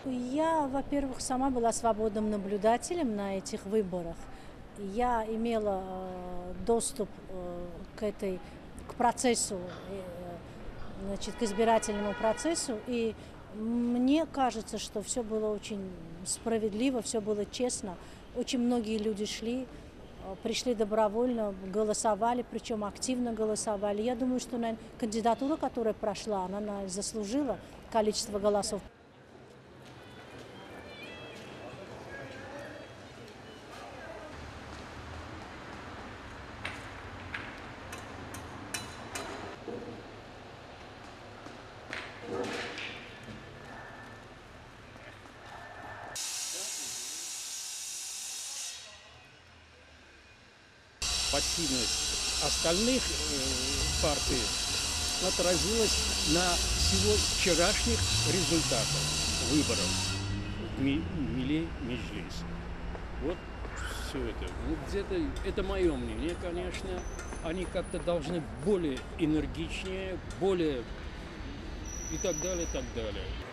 Я, во-первых, сама была свободным наблюдателем на этих выборах. Я имела доступ к процессу, значит, к избирательному процессу, и мне кажется, что все было очень справедливо, все было честно. Очень многие люди пришли добровольно, голосовали, причем активно голосовали. Я думаю, что, наверное, кандидатура, которая прошла, она заслужила количество голосов. Пассивность остальных партий отразилась на всего вчерашних результатах выборов в Милли Меджлис. Вот все это. Ну, где-то это мое мнение, конечно. Они как-то должны более энергичнее, более и так далее, и так далее.